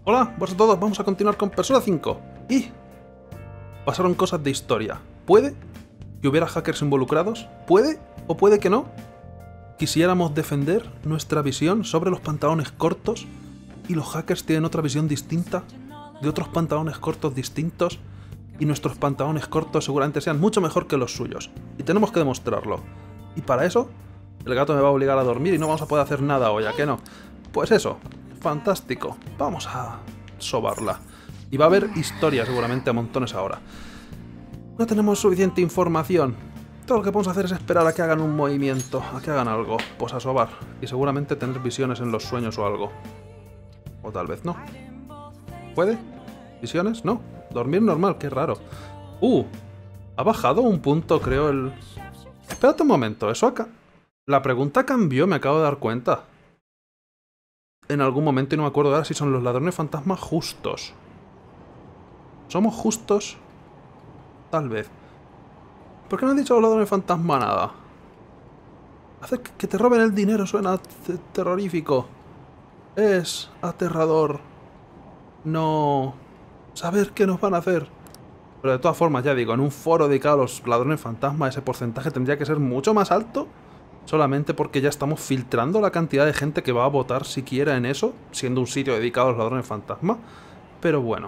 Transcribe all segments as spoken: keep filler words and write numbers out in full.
Hola, buenas a todos, vamos a continuar con Persona cinco. Y pasaron cosas de historia. ¿Puede que hubiera hackers involucrados? ¿Puede o puede que no? Quisiéramos defender nuestra visión sobre los pantalones cortos y los hackers tienen otra visión distinta de otros pantalones cortos distintos y nuestros pantalones cortos seguramente sean mucho mejor que los suyos. Y tenemos que demostrarlo. Y para eso, el gato me va a obligar a dormir y no vamos a poder hacer nada hoy, ¿a qué no? Pues eso, fantástico. Vamos a sobarla. Y va a haber historia seguramente a montones ahora. No tenemos suficiente información. Todo lo que podemos hacer es esperar a que hagan un movimiento, a que hagan algo, pues a sobar. Y seguramente tener visiones en los sueños o algo. O tal vez no. ¿Puede? ¿Visiones? No. Dormir normal, qué raro. Uh, ha bajado un punto, creo, el... Espérate un momento, eso acá... La pregunta cambió, me acabo de dar cuenta. En algún momento, y no me acuerdo ahora si son los ladrones fantasmas justos. ¿Somos justos? Tal vez. ¿Por qué no han dicho los ladrones fantasma nada? Hacer que te roben el dinero suena terrorífico. Es aterrador. No... saber qué nos van a hacer. Pero de todas formas, ya digo, en un foro dedicado a los ladrones fantasma ese porcentaje tendría que ser mucho más alto. Solamente porque ya estamos filtrando la cantidad de gente que va a votar siquiera en eso, siendo un sitio dedicado a los ladrones fantasma. Pero bueno.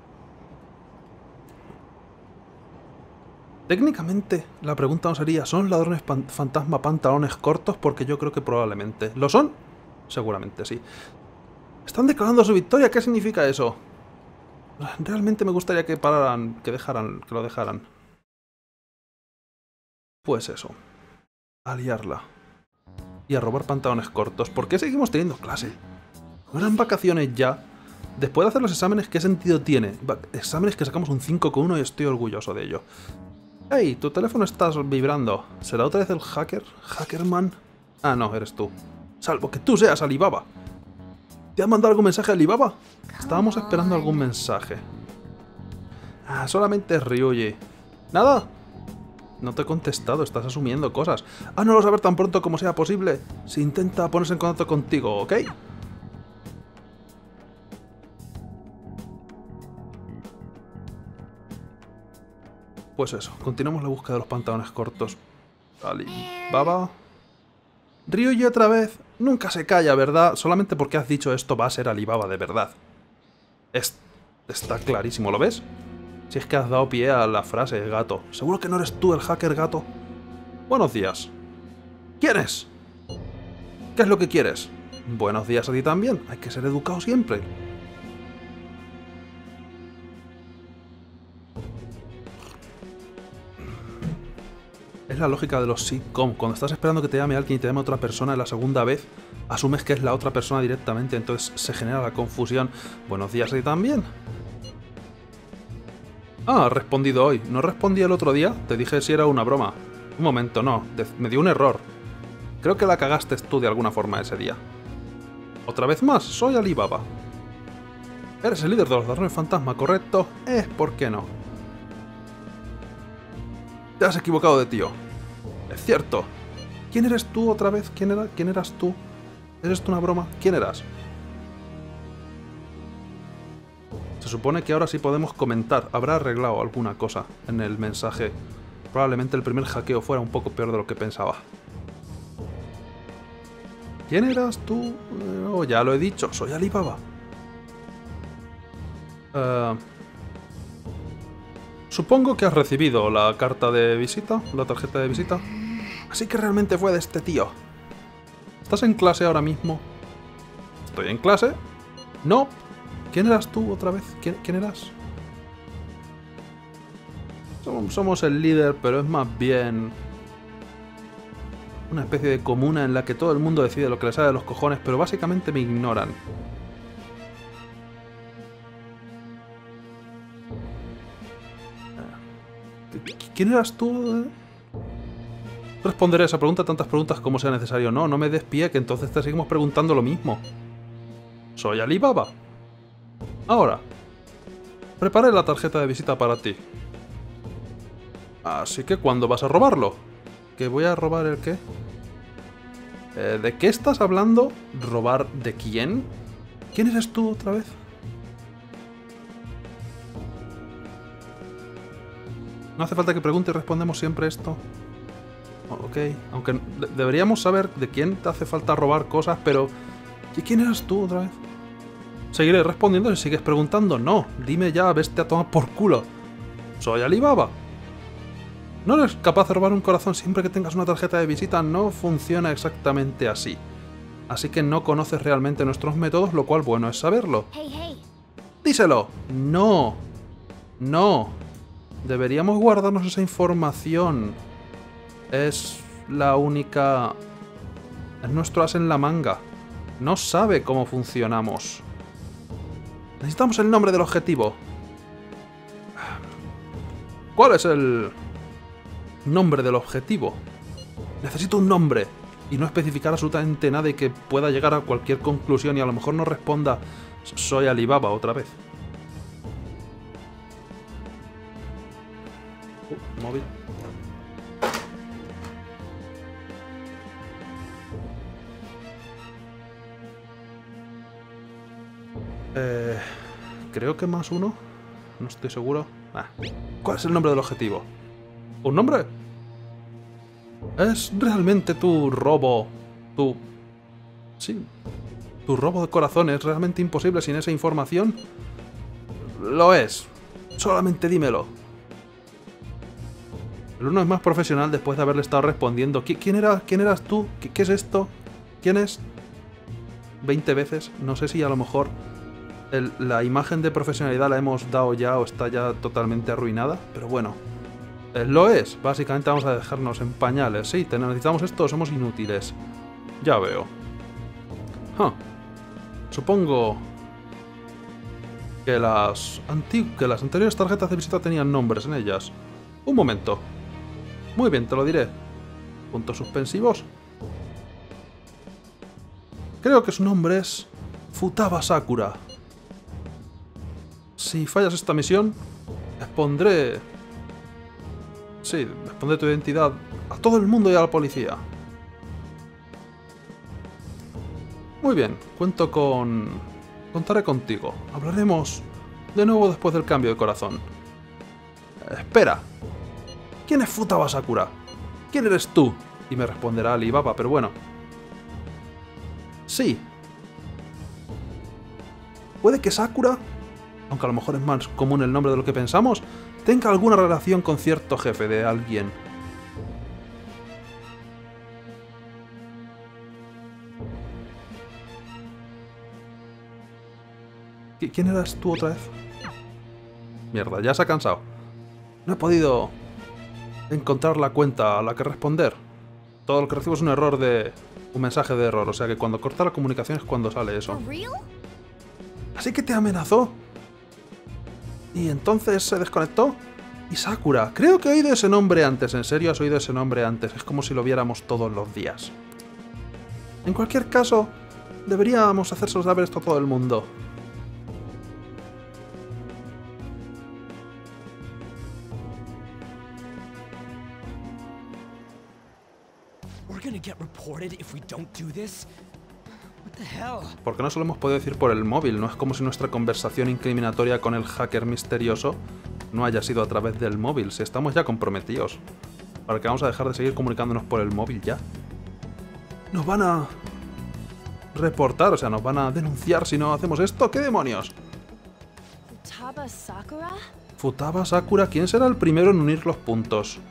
Técnicamente, la pregunta no sería, ¿son ladrones fantasma pantalones cortos? Porque yo creo que probablemente. ¿Lo son? Seguramente sí. Están declarando su victoria, ¿qué significa eso? Realmente me gustaría que pararan, que dejaran, que lo dejaran. Pues eso. A liarla. Y a robar pantalones cortos. ¿Por qué seguimos teniendo clase? ¿No eran vacaciones ya? Después de hacer los exámenes, ¿qué sentido tiene? Exámenes que sacamos un cinco con uno y estoy orgulloso de ello. ¡Hey! Tu teléfono está vibrando. ¿Será otra vez el hacker? ¿Hackerman? Ah, no, eres tú. Salvo que tú seas Alibaba. ¿Te han mandado algún mensaje a Alibaba? Estábamos esperando algún mensaje. Ah, solamente es Ryuji. ¿Nada? No te he contestado, estás asumiendo cosas. Ah, no lo saber tan pronto como sea posible. Si intenta ponerse en contacto contigo, ¿ok? Pues eso, continuamos la búsqueda de los pantalones cortos. Alibaba. Ryuji otra vez. Nunca se calla, ¿verdad? Solamente porque has dicho esto va a ser Alibaba de verdad. Es... Está clarísimo, ¿lo ves? Si es que has dado pie a la frase, gato. ¿Seguro que no eres tú el hacker, gato? Buenos días. ¿Quién es? ¿Qué es lo que quieres? Buenos días a ti también. Hay que ser educado siempre. Es la lógica de los sitcom. Cuando estás esperando que te llame alguien y te llame otra persona la segunda vez, asumes que es la otra persona directamente, entonces se genera la confusión. Buenos días a ti también. Ah, has respondido hoy. ¿No respondí el otro día? Te dije si era una broma. Un momento, no. Me dio un error. Creo que la cagaste tú de alguna forma ese día. Otra vez más, soy Alibaba. Eres el líder de los ladrones fantasma, ¿correcto? Eh, ¿por qué no? Te has equivocado de tío. Es cierto. ¿Quién eres tú otra vez? ¿Quién era? ¿Quién eras tú? ¿Eres tú una broma? ¿Quién eras? Se supone que ahora sí podemos comentar. Habrá arreglado alguna cosa en el mensaje. Probablemente el primer hackeo fuera un poco peor de lo que pensaba. ¿Quién eras tú? Oh, ya lo he dicho. Soy Alibaba. Uh, supongo que has recibido la carta de visita, la tarjeta de visita. Así que realmente fue de este tío. ¿Estás en clase ahora mismo? ¿Estoy en clase? No. ¿Quién eras tú otra vez? ¿Quién, quién eras? Somos el líder, pero es más bien una especie de comuna en la que todo el mundo decide lo que les sale de los cojones, pero básicamente me ignoran. ¿Quién eras tú? Responderé a esa pregunta tantas preguntas como sea necesario. No, no me des pie, que entonces te seguimos preguntando lo mismo. Soy Alibaba. Ahora, preparé la tarjeta de visita para ti. Así que, ¿cuándo vas a robarlo? ¿Que voy a robar el qué? Eh, ¿De qué estás hablando? ¿Robar de quién? ¿Quién eres tú otra vez? No hace falta que pregunte y respondemos siempre esto. Ok, aunque de deberíamos saber de quién te hace falta robar cosas, pero... ¿Y quién eras tú otra vez? Seguiré respondiendo si sigues preguntando. No, dime ya, vete a tomar por culo. Soy Alibaba. No eres capaz de robar un corazón siempre que tengas una tarjeta de visita. No funciona exactamente así. Así que no conoces realmente nuestros métodos, lo cual bueno es saberlo. Hey, hey. ¡Díselo! ¡No! ¡No! Deberíamos guardarnos esa información. Es la única... Es nuestro as en la manga. No sabe cómo funcionamos. Necesitamos el nombre del objetivo. ¿Cuál es el nombre del objetivo? Necesito un nombre. Y no especificar absolutamente nada y que pueda llegar a cualquier conclusión y a lo mejor no responda soy Alibaba otra vez. Uh, móvil. Eh, creo que más uno. No estoy seguro. Ah. ¿Cuál es el nombre del objetivo? ¿Un nombre? ¿Es realmente tu robo? Tu... Sí. ¿Tu robo de corazón es realmente imposible sin esa información? Lo es. Solamente dímelo. El uno es más profesional después de haberle estado respondiendo. ¿Quién era? ¿Quién eras tú? ¿Qué, qué es esto? ¿Quién es? veinte veces. No sé si a lo mejor el, la imagen de profesionalidad la hemos dado ya o está ya totalmente arruinada. Pero bueno. Eh, lo es. Básicamente vamos a dejarnos en pañales. Sí, te necesitamos esto, somos inútiles. Ya veo. Huh. Supongo que las, anti que las anteriores tarjetas de visita tenían nombres en ellas. Un momento. Muy bien, te lo diré. Puntos suspensivos. Creo que su nombre es Futaba Sakura. Si fallas esta misión, expondré... Sí, expondré tu identidad a todo el mundo y a la policía. Muy bien, cuento con... Contaré contigo. Hablaremos de nuevo después del cambio de corazón. Espera. ¿Quién es Futaba Sakura? ¿Quién eres tú? Y me responderá Alibaba, pero bueno. Sí. Puede que Sakura, aunque a lo mejor es más común el nombre de lo que pensamos, tenga alguna relación con cierto jefe de alguien. ¿Quién eras tú otra vez? Mierda, ya se ha cansado. No he podido encontrar la cuenta a la que responder. Todo lo que recibo es un error de... Un mensaje de error, o sea que cuando corta la comunicación es cuando sale eso. Así que te amenazó. Y entonces se desconectó. Y Sakura, creo que he oído ese nombre antes. ¿En serio has oído ese nombre antes? Es como si lo viéramos todos los días. En cualquier caso, deberíamos hacérselo saber esto a todo el mundo. Porque no se lo hemos podido decir por el móvil. No es como si nuestra conversación incriminatoria con el hacker misterioso no haya sido a través del móvil. Si estamos ya comprometidos. ¿Para qué vamos a dejar de seguir comunicándonos por el móvil ya? Nos van a reportar, o sea, nos van a denunciar si no hacemos esto. ¿Qué demonios? Futaba Sakura. Futaba Sakura. ¿Quién será el primero en unir los puntos?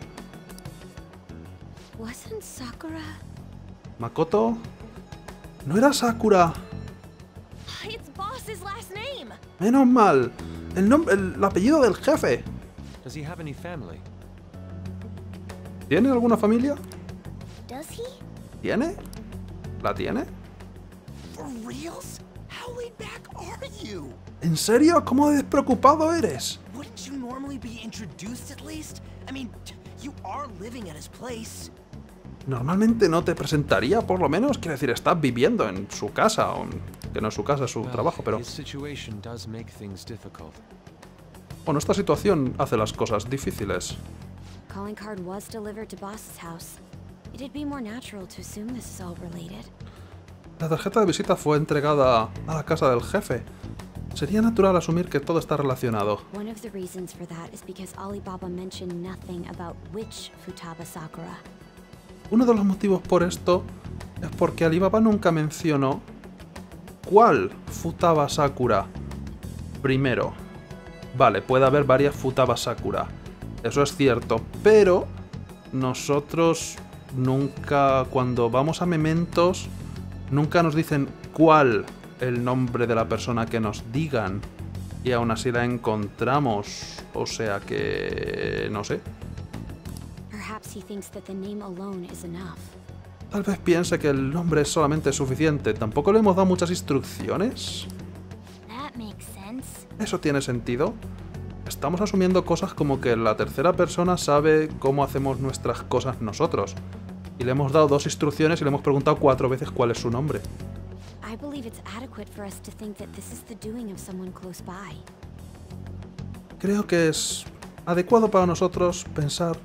Wasn't Sakura? Makoto. No era Sakura. It's boss's last name. Menos mal. El nombre, el, el apellido del jefe. Does he have any family? ¿Tiene alguna familia? Does he? ¿Tiene? ¿La tiene? For reals? How laid back are you? ¿En serio? ¿Cómo de despreocupado eres? Wouldn't you normally be introduced at least? I mean, you are living at his place. Normalmente no te presentaría, por lo menos. Quiero decir, estás viviendo en su casa. O, que no es su casa, es su Well, trabajo, pero... his situation does make things difficult. Bueno, esta situación hace las cosas difíciles. Calling card was delivered to boss's house. It'd be more natural to assume this is all related. La tarjeta de visita fue entregada a la casa del jefe. Sería natural asumir que todo está relacionado. One of the reasons for that is because Alibaba mentioned nothing about which Futaba Sakura. Uno de los motivos por esto es porque Alibaba nunca mencionó cuál Futaba Sakura. Primero, vale, puede haber varias Futaba Sakura, eso es cierto, pero nosotros nunca, cuando vamos a Mementos, nunca nos dicen cuál el nombre de la persona que nos digan, y aún así la encontramos, o sea que... no sé. Perhaps he thinks that the name alone is enough. Tal vez piense que el nombre es solamente suficiente. ¿Tampoco le hemos dado muchas instrucciones? That makes sense. ¿Eso tiene sentido? Estamos asumiendo cosas como que la tercera persona sabe cómo hacemos nuestras cosas nosotros. Y le hemos dado dos instrucciones y le hemos preguntado cuatro veces cuál es su nombre. I believe it's adequate for us to think that this is the doing of someone close by. Creo que es adecuado para nosotros pensar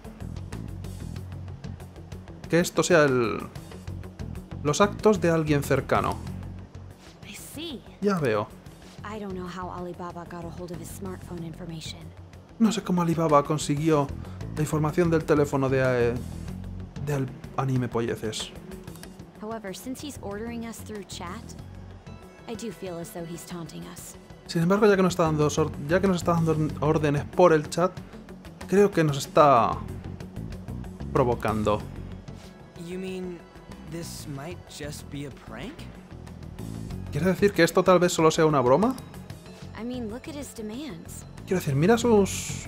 que esto sea el... los actos de alguien cercano. I see. Ya veo. I don't know how Alibaba got a hold of his smartphone information. No sé cómo Alibaba consiguió la información del teléfono de... Eh, de al anime polleces. However, since he's ordering us through chat, I do feel as though he's taunting us. Sin embargo, ya que nos está dando, sor- ya que nos está dando órdenes por el chat, creo que nos está provocando. You mean this might just be a prank? ¿Quiere decir que esto tal vez solo sea una broma? I mean, look at his demands. Quiero decir, mira sus...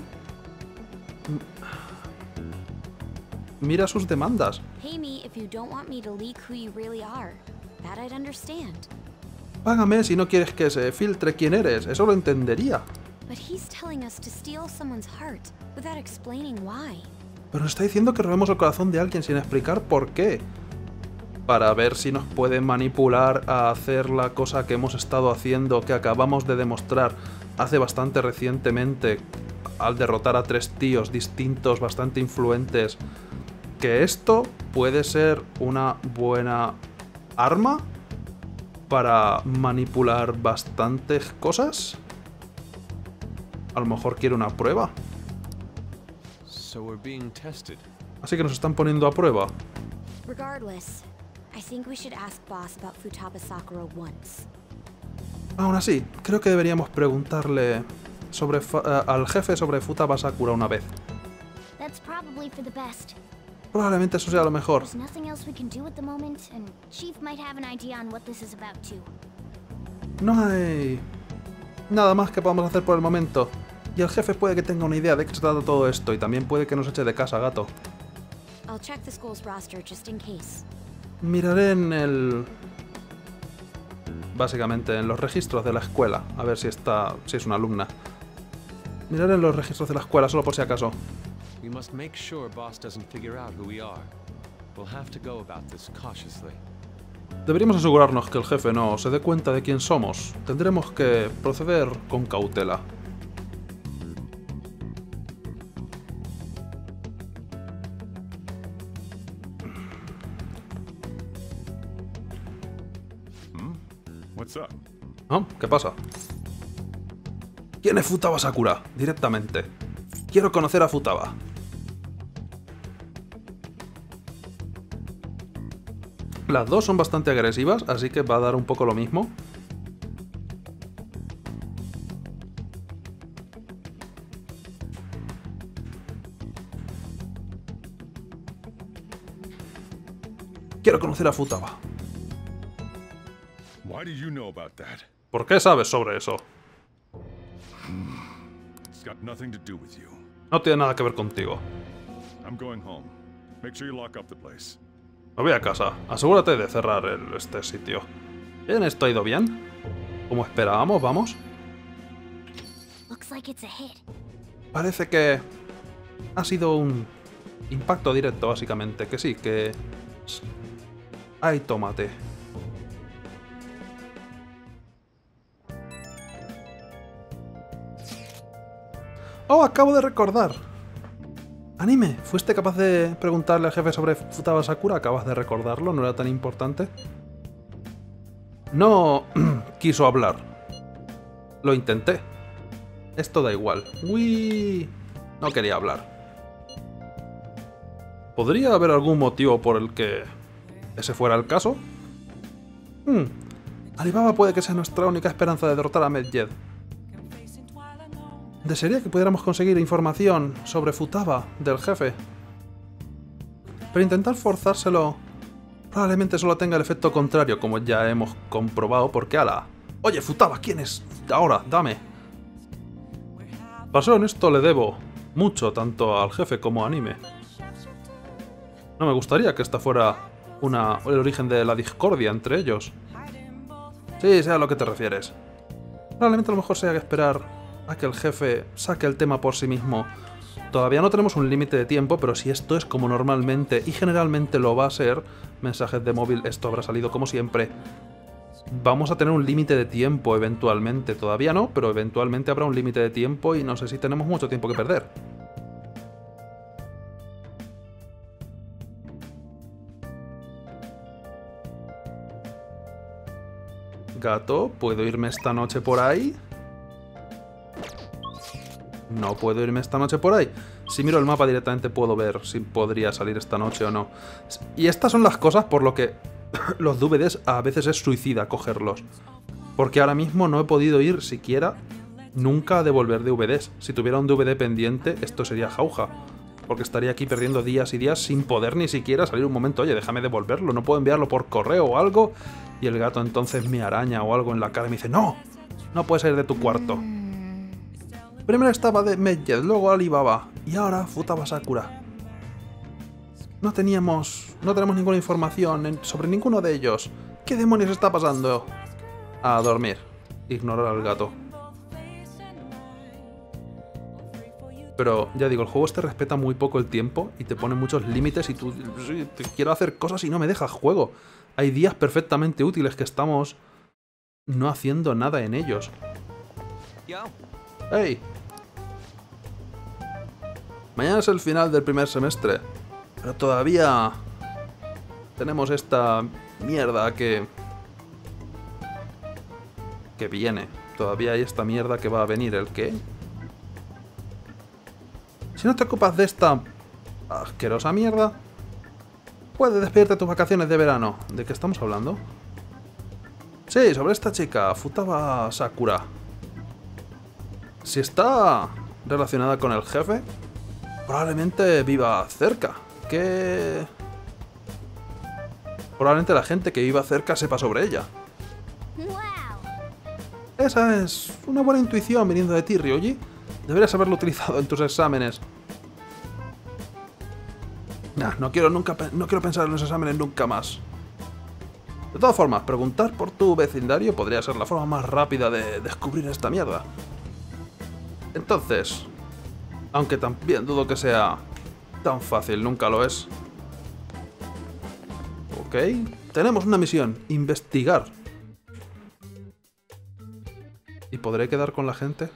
Mira sus demandas. Pay me if you don't want me to leak who you really are. That I'd understand. Págame si no quieres que se filtre quién eres. Eso lo entendería. But he's telling us to steal someone's heart without explaining why. Pero nos está diciendo que robemos el corazón de alguien sin explicar por qué. Para ver si nos puede manipular a hacer la cosa que hemos estado haciendo, que acabamos de demostrar hace bastante recientemente, al derrotar a tres tíos distintos, bastante influentes. Que esto puede ser una buena arma para manipular bastantes cosas. A lo mejor quiere una prueba. So we're being tested. Así que nos están poniendo a prueba. Regardless, I think we should ask Boss about Futaba Sakura once. Aún así, creo que deberíamos preguntarle sobre fa- eh, al jefe sobre Futaba Sakura una vez. That's probably for the best. Probablemente eso sea lo mejor. There's nothing else we can do at the moment, and Chief might have an idea on what this is about too. No hay nada más que podamos hacer por el momento. Y el jefe puede que tenga una idea de qué se trata todo esto, y también puede que nos eche de casa, gato. I'll check the school's roster just in case. Miraré en el... básicamente en los registros de la escuela, a ver si está... si es una alumna. Miraré en los registros de la escuela, solo por si acaso. We must make sure Boss doesn't figure out who we are. We'll have to go about this cautiously. Deberíamos asegurarnos que el jefe no se dé cuenta de quién somos. Tendremos que proceder con cautela. What's up? ¿No? ¿Qué pasa? ¿Quién es Futaba Sakura? Directamente. Quiero conocer a Futaba. Las dos son bastante agresivas, así que va a dar un poco lo mismo. Quiero conocer a Futaba. Why do you know about that? ¿Por qué sabes sobre eso? It's got nothing to do with you. No tiene nada que ver contigo. I'm going home. Make sure you lock up the place. Me voy a casa. Asegúrate de cerrar el- este sitio. Bien, ¿esto ha ido bien? Como esperábamos, vamos. Looks like it's a hit. Parece que ha sido un impacto directo, básicamente. Que sí, que... ¡Ay, tómate! ¡Oh, acabo de recordar! Anime, ¿fuiste capaz de preguntarle al jefe sobre Futaba Sakura? Acabas de recordarlo, no era tan importante. No quiso hablar. Lo intenté. Esto da igual. Uy, no quería hablar. ¿Podría haber algún motivo por el que ese fuera el caso? Hmm. Alibaba puede que sea nuestra única esperanza de derrotar a Medjed. Desearía que pudiéramos conseguir información sobre Futaba, del jefe. Pero intentar forzárselo probablemente solo tenga el efecto contrario, como ya hemos comprobado, porque ala... Oye, Futaba, ¿quién es? Ahora, dame. Para ser honesto, le debo mucho, tanto al jefe como a Anime. No me gustaría que esta fuera una, el origen de la discordia entre ellos. Sí, sé a lo que te refieres. Probablemente a lo mejor sea que esperar a que el jefe saque el tema por sí mismo. Todavía no tenemos un límite de tiempo, pero si esto es como normalmente y generalmente lo va a ser, mensajes de móvil, esto habrá salido como siempre. Vamos a tener un límite de tiempo eventualmente. Todavía no, pero eventualmente habrá un límite de tiempo y no sé si tenemos mucho tiempo que perder. Gato, ¿puedo irme esta noche por ahí? No puedo irme esta noche por ahí. Si miro el mapa directamente puedo ver si podría salir esta noche o no. Y estas son las cosas por lo que los D V Ds a veces es suicida cogerlos. Porque ahora mismo no he podido ir siquiera nunca a devolver D V Ds. Si tuviera un D V D pendiente, esto sería jauja. Porque estaría aquí perdiendo días y días sin poder ni siquiera salir un momento. Oye, déjame devolverlo, no puedo enviarlo por correo o algo. Y el gato entonces me araña o algo en la cara y me dice, ¡no! No puedes salir de tu cuarto. Primero estaba de Medjed, luego Alibaba y ahora Futaba Sakura. No teníamos... no tenemos ninguna información sobre ninguno de ellos. ¿Qué demonios está pasando? A dormir. Ignorar al gato. Pero, ya digo, el juego este respeta muy poco el tiempo y te pone muchos límites y tú... Sí, te quiero hacer cosas y no me dejas juego. Hay días perfectamente útiles que estamos no haciendo nada en ellos. ¡Hey! Mañana es el final del primer semestre, pero todavía tenemos esta mierda que... que viene. Todavía hay esta mierda que va a venir. ¿El qué? Si no te ocupas de esta asquerosa mierda, puedes despedirte tus vacaciones de verano. ¿De qué estamos hablando? Sí, sobre esta chica, Futaba Sakura. Si está relacionada con el jefe, probablemente viva cerca. Que... probablemente la gente que viva cerca sepa sobre ella. Esa es una buena intuición viniendo de ti, Ryoji. Deberías haberlo utilizado en tus exámenes. Nah, no quiero nunca, no quiero pensar en los exámenes nunca más. De todas formas, preguntar por tu vecindario podría ser la forma más rápida de descubrir esta mierda. Entonces, aunque también dudo que sea tan fácil, nunca lo es. Ok, tenemos una misión, investigar. ¿Y podré quedar con la gente?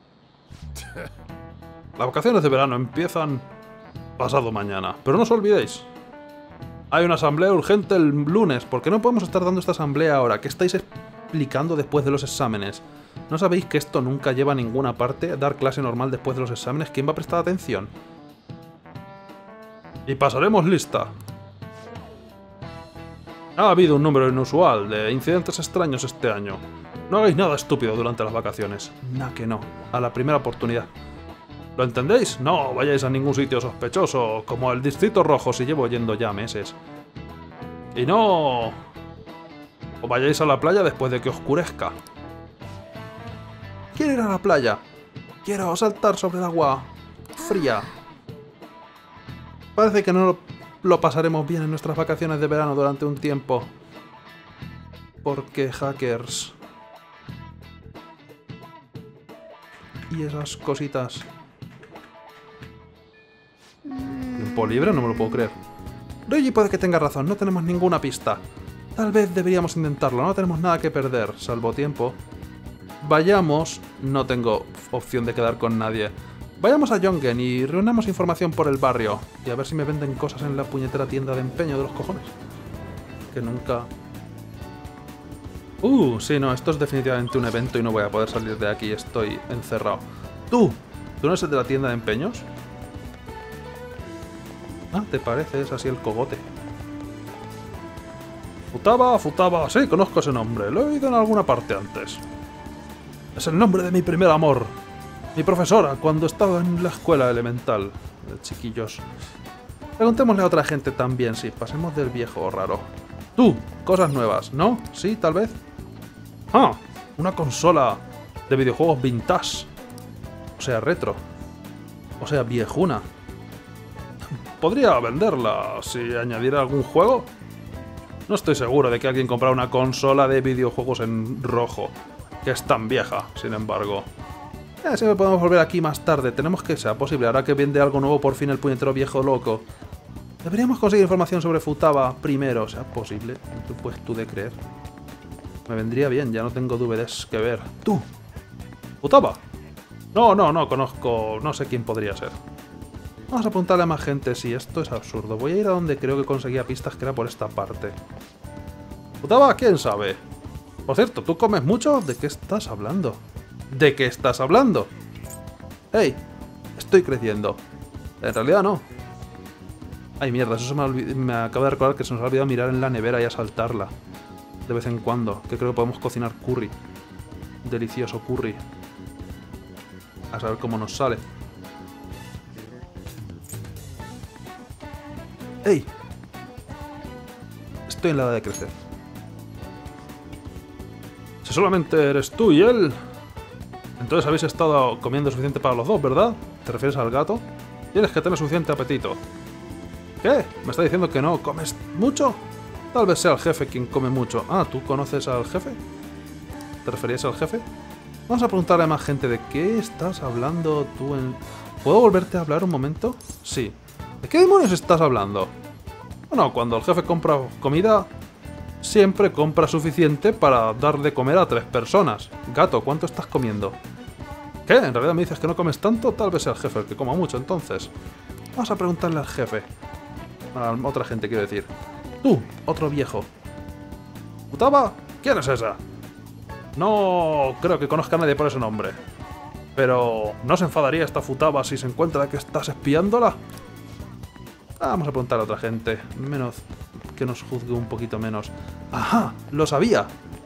Las vacaciones de verano empiezan pasado mañana, pero no os olvidéis. Hay una asamblea urgente el lunes, porque no podemos estar dando esta asamblea ahora. ¿Qué estáis explicando después de los exámenes? ¿No sabéis que esto nunca lleva a ninguna parte? Dar clase normal después de los exámenes. ¿Quién va a prestar atención? Y pasaremos lista. Ha habido un número inusual de incidentes extraños este año. No hagáis nada estúpido durante las vacaciones. Nah, que no. A la primera oportunidad. ¿Lo entendéis? No vayáis a ningún sitio sospechoso, como el Distrito Rojo, si llevo yendo ya meses. Y no... o vayáis a la playa después de que oscurezca. Quiero ir a la playa. Quiero saltar sobre el agua fría. Parece que no lo, lo pasaremos bien en nuestras vacaciones de verano durante un tiempo. Porque hackers... y esas cositas... ¿Tiempo libre? No me lo puedo creer. Ryoji puede que tenga razón, no tenemos ninguna pista. Tal vez deberíamos intentarlo, no tenemos nada que perder, salvo tiempo. Vayamos... no tengo opción de quedar con nadie. Vayamos a Yongen y reunamos información por el barrio. Y a ver si me venden cosas en la puñetera tienda de empeño de los cojones. Que nunca... Uh, sí, no, esto es definitivamente un evento y no voy a poder salir de aquí, estoy encerrado. ¡Tú! ¿Tú no eres el de la tienda de empeños? Ah, ¿te parece? Es así el cogote. Futaba, Futaba, sí, conozco ese nombre, lo he oído en alguna parte antes. Es el nombre de mi primer amor. Mi profesora, cuando estaba en la escuela elemental. De chiquillos. Preguntémosle a otra gente también, sí, pasemos del viejo raro. Tú, cosas nuevas, ¿no? Sí, tal vez. Ah, una consola de videojuegos vintage. O sea, retro. O sea, viejuna. Podría venderla si añadiera algún juego. No estoy seguro de que alguien comprara una consola de videojuegos en rojo, que es tan vieja, sin embargo. Eh, siempre podemos volver aquí más tarde. Tenemos que sea posible, ahora que vende algo nuevo por fin el puñetero viejo loco. Deberíamos conseguir información sobre Futaba primero, sea posible. ¿No te puedes tú de creer? Me vendría bien, ya no tengo D V Ds que ver. ¡Tú! ¿Futaba? No, no, no conozco... no sé quién podría ser. Vamos a apuntarle a más gente, sí, esto es absurdo. Voy a ir a donde creo que conseguía pistas, que era por esta parte. ¿Futaba? ¿Quién sabe? Por cierto, ¿tú comes mucho? ¿De qué estás hablando? ¿De qué estás hablando? ¡Hey! Estoy creciendo. En realidad no. Ay, mierda, eso se me, me acabo de recordar que se nos ha olvidado mirar en la nevera y asaltarla. De vez en cuando, que creo que podemos cocinar curry. Delicioso curry. A saber cómo nos sale. ¡Ey! Estoy en la edad de crecer. Si solamente eres tú y él... Entonces habéis estado comiendo suficiente para los dos, ¿verdad? ¿Te refieres al gato? Tienes que tener suficiente apetito. ¿Qué? ¿Me está diciendo que no comes mucho? Tal vez sea el jefe quien come mucho. Ah, ¿tú conoces al jefe? ¿Te referías al jefe? Vamos a preguntarle a más gente de qué estás hablando tú en... ¿Puedo volverte a hablar un momento? Sí. ¿De qué demonios estás hablando? Bueno, cuando el jefe compra comida, siempre compra suficiente para dar de comer a tres personas. Gato, ¿cuánto estás comiendo? ¿Qué? ¿En realidad me dices que no comes tanto? Tal vez sea el jefe el que coma mucho, entonces. Vamos a preguntarle al jefe. A otra gente, quiero decir. Tú, otro viejo. ¿Futaba? ¿Quién es esa? No creo que conozca a nadie por ese nombre. Pero, ¿no se enfadaría esta Futaba si se encuentra que estás espiándola? Vamos a preguntar a otra gente. Menos que nos juzgue un poquito menos. ¡Ajá! ¡Lo sabía!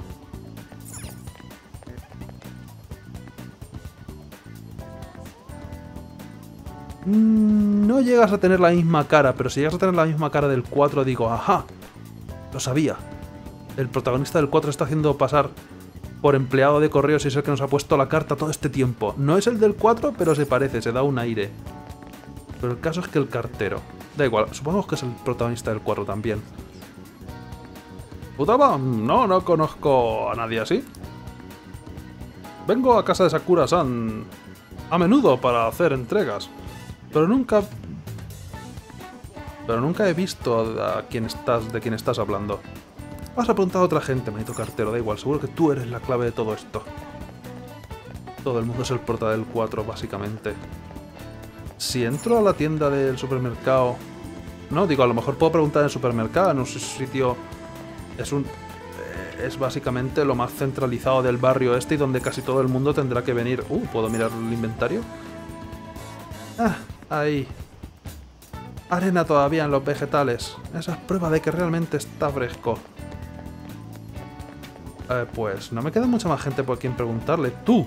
No llegas a tener la misma cara, pero si llegas a tener la misma cara del cuatro, digo, ¡ajá! Lo sabía. El protagonista del cuatro está haciendo pasar por empleado de correos y es el que nos ha puesto la carta todo este tiempo. No es el del cuatro, pero se parece, se da un aire. Pero el caso es que el cartero... Da igual, supongamos que es el protagonista del cuatro también. ¿Futaba? No, no conozco a nadie así. Vengo a casa de Sakura-san a menudo para hacer entregas. Pero nunca... Pero nunca he visto a quién estás, de quién estás hablando. Vas a preguntar a otra gente, manito cartero, da igual, seguro que tú eres la clave de todo esto. Todo el mundo es el prota del cuatro, básicamente. Si entro a la tienda del supermercado... No, digo, a lo mejor puedo preguntar en el supermercado, en un sitio... Es un... Es básicamente lo más centralizado del barrio este y donde casi todo el mundo tendrá que venir... Uh, ¿puedo mirar el inventario? Ah, ahí... Arena todavía en los vegetales. Esa es prueba de que realmente está fresco. Eh, pues no me queda mucha más gente por quien preguntarle. ¡Tú!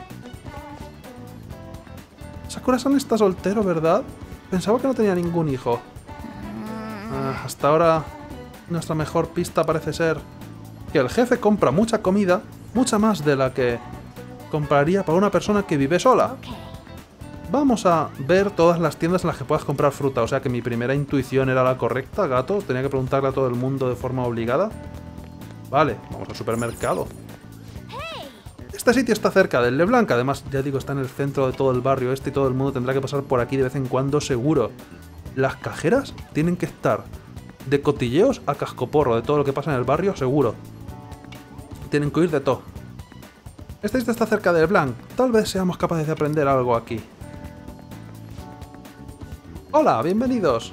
Sakura-san está soltero, ¿verdad? Pensaba que no tenía ningún hijo. Ah, hasta ahora, nuestra mejor pista parece ser que el jefe compra mucha comida, mucha más de la que compraría para una persona que vive sola. Vamos a ver todas las tiendas en las que puedas comprar fruta. O sea que mi primera intuición era la correcta, gato. Tenía que preguntarle a todo el mundo de forma obligada. Vale, vamos al supermercado. Este sitio está cerca del LeBlanc. Además, ya digo, está en el centro de todo el barrio este y todo el mundo tendrá que pasar por aquí de vez en cuando seguro. Las cajeras tienen que estar de cotilleos a cascoporro de todo lo que pasa en el barrio, seguro. Tienen que oír de todo. Este sitio está cerca del LeBlanc. Tal vez seamos capaces de aprender algo aquí. Hola, bienvenidos.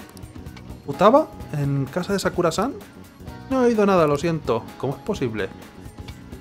¿Futaba? ¿En casa de Sakura-san? No he oído nada, lo siento. ¿Cómo es posible?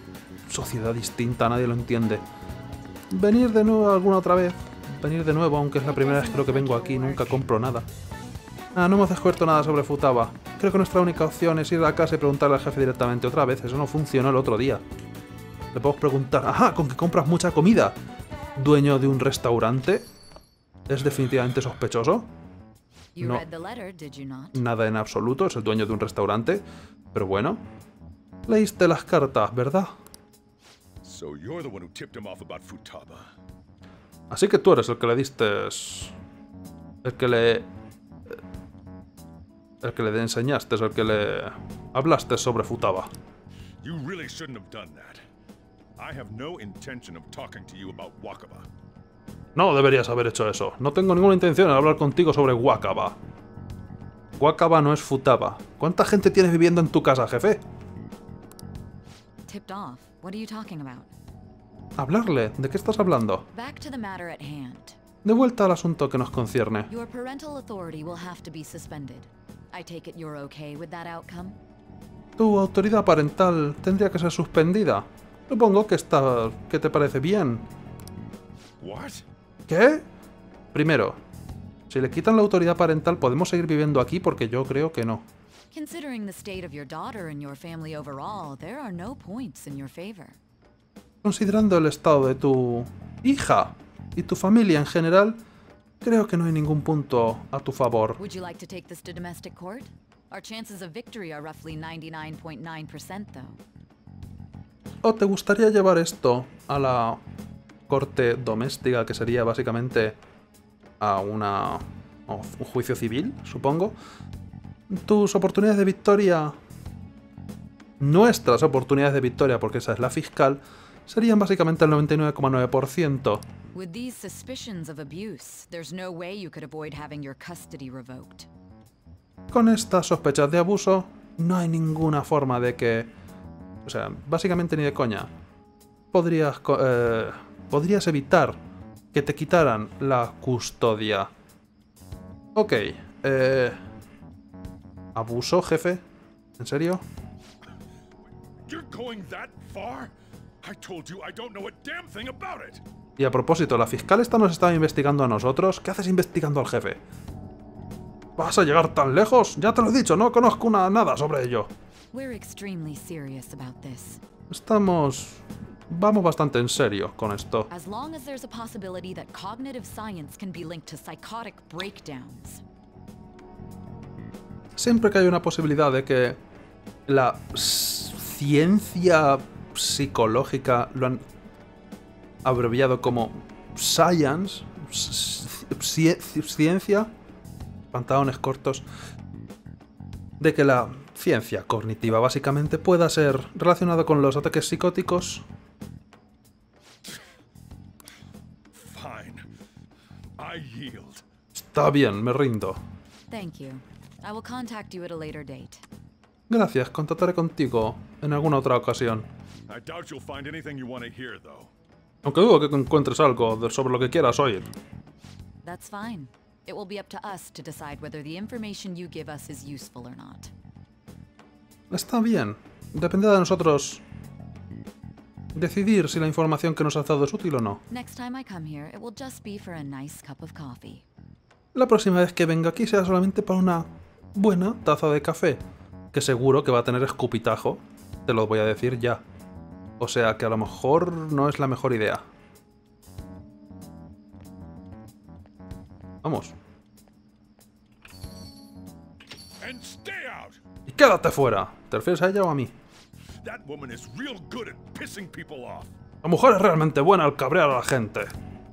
sociedad distinta, nadie lo entiende. Venir de nuevo alguna otra vez. Venir de nuevo, aunque es la primera vez creo que vengo aquí, nunca compro nada. Ah, no hemos descubierto nada sobre Futaba. Creo que nuestra única opción es ir a casa y preguntarle al jefe directamente otra vez. Eso no funcionó el otro día. Le podemos preguntar... ¡Ajá! ¿Con que compras mucha comida? ¿Dueño de un restaurante? ¿Es definitivamente sospechoso? No. Nada en absoluto, es el dueño de un restaurante. Pero bueno. Leíste las cartas, ¿verdad? So you're the one who tipped him off about Futaba. Así que tú eres el que le diste... El que le... El que le enseñaste, el que le... Hablaste sobre Futaba. You really shouldn't have done that. I have no intention of talking to you about Wakaba. No deberías haber hecho eso. No tengo ninguna intención de hablar contigo sobre Wakaba. Wakaba no es Futaba. ¿Cuánta gente tienes viviendo en tu casa, jefe? Tipped off. What are you talking about? Hablarle. ¿De qué estás hablando? Back to the matter at hand. De vuelta al asunto que nos concierne. Your parental authority will have to be suspended. I take it you're okay with that outcome? Tu autoridad parental tendría que ser suspendida. Supongo que está... que te parece bien. What? ¿Qué? Primero, si le quitan la autoridad parental, ¿podemos seguir viviendo aquí? Porque yo creo que no. Considering the state of your daughter and your family overall, there are no points in your favor. Considerando el estado de tu hija y tu familia en general, creo que no hay ningún punto a tu favor. Would you like to take this to domestic court? Our chances of victory are roughly ninety-nine point nine percent though. ¿O te gustaría llevar esto a la corte doméstica, que sería básicamente a una, a un juicio civil, supongo? Tus oportunidades de victoria, nuestras oportunidades de victoria, porque esa es la fiscal, serían básicamente el noventa y nueve coma nueve por ciento. With these suspicions of abuse, there's no way you could avoid having your custody revoked. Con estas sospechas de abuso, no hay ninguna forma de que... O sea, básicamente ni de coña. Podrías... Eh, podrías evitar que te quitaran la custodia. Ok. Eh... ¿Abuso, jefe? ¿En serio? You're going that far? I told you I don't know a damn thing about it. Y a propósito, la fiscal esta nos estaba investigando a nosotros. ¿Qué haces investigando al jefe? ¿Vas a llegar tan lejos? Ya te lo he dicho, no conozco una, nada sobre ello. We're extremely serious about this. Estamos... Vamos bastante en serio con esto. As long as there's a possibility that cognitive science can be linked to psychotic breakdowns. Siempre que hay una posibilidad de que la ciencia psicológica, lo han abreviado como science, ciencia, pantalones cortos, de que la ciencia cognitiva básicamente pueda ser relacionada con los ataques psicóticos. Fine. I yield. Está bien, me rindo. Thank you. I will contact you at a later date. Gracias, contactaré contigo en alguna otra ocasión. I doubt you'll find anything you want to hear, though. Aunque dudo que encuentres algo de- sobre lo que quieras oír. That's fine. It will be up to us to decide whether the information you give us is useful or not. Está bien. Dependerá de nosotros decidir si la información que nos has dado es útil o no. Next time I come here, it will just be for a nice cup of coffee. La próxima vez que venga aquí será solamente para una buena taza de café, que seguro que va a tener escupitajo, te lo voy a decir ya. O sea que a lo mejor no es la mejor idea. Vamos. And stay out. ¡Y quédate fuera! ¿Te refieres a ella o a mí? That woman is real good at pissing people off. La mujer es realmente buena al cabrear a la gente.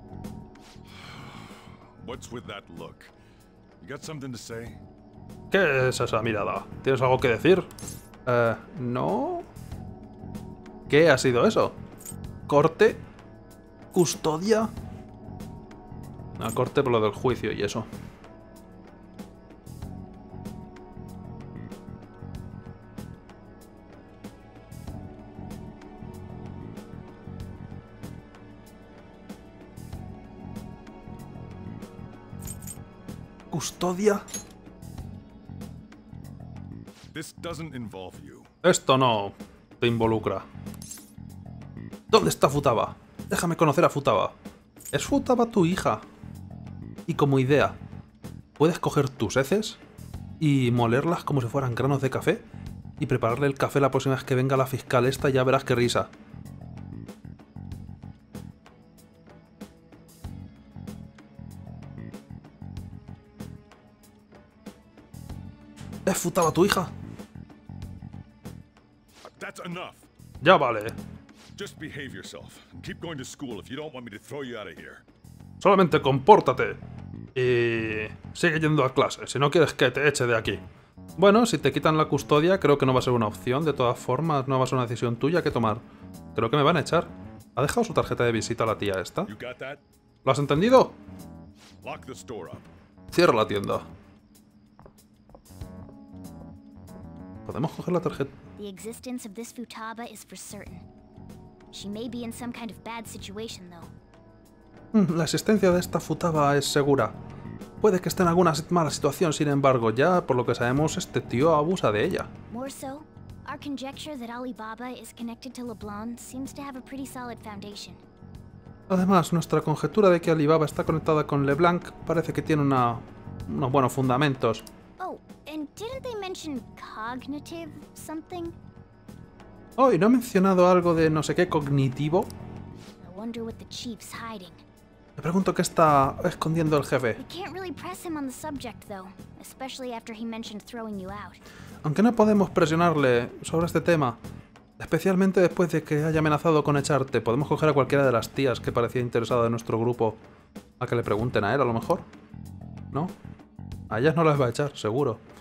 What's with that look? You got something to say? ¿Qué es esa mirada? ¿Tienes algo que decir? Eh, no. ¿Qué ha sido eso? ¿Corte? ¿Custodia? Ah, corte por lo del juicio y eso. ¿Custodia? This doesn't involve you. Esto no te involucra. ¿Dónde está Futaba? Déjame conocer a Futaba. ¿Es Futaba tu hija? Y como idea, ¿puedes coger tus heces y molerlas como si fueran granos de café? Y prepararle el café la próxima vez que venga la fiscal esta y ya verás qué risa. ¿Es Futaba tu hija? That's enough. Ya vale. Just behave yourself. And keep going to school if you don't want me to throw you out of here. Solamente compórtate. Y sigue yendo a clase, si no quieres que te eche de aquí. Bueno, si te quitan la custodia, creo que no va a ser una opción. De todas formas, no va a ser una decisión tuya que tomar. Creo que me van a echar. ¿Ha dejado su tarjeta de visita la tía esta? You got that? ¿Lo has entendido? Lock the store up. Cierra la tienda. ¿Podemos coger la tarjeta? The existence of this Futaba is for certain. She may be in some kind of bad situation, though. Mm, La existencia de esta Futaba es segura. Puede que esté en alguna mala situación, sin embargo, ya por lo que sabemos, este tío abusa de ella. More so, our conjecture that Alibaba is connected to LeBlanc seems to have a pretty solid foundation. Además, nuestra conjetura de que Alibaba está conectada con LeBlanc parece que tiene una, unos buenos fundamentos. Oh, and didn't they mention cognitive something? Oh, ¿y no ha mencionado algo de no sé qué cognitivo? I wonder what the chief's hiding. Me pregunto qué está escondiendo el jefe. We can't really press him on the subject, though, especially after he mentioned throwing you out. Aunque no podemos presionarle sobre este tema, especialmente después de que haya amenazado con echarte, podemos coger a cualquiera de las tías que parecía interesada en nuestro grupo a que le pregunten a él, a lo mejor. ¿No? A ellas no las va a echar, seguro.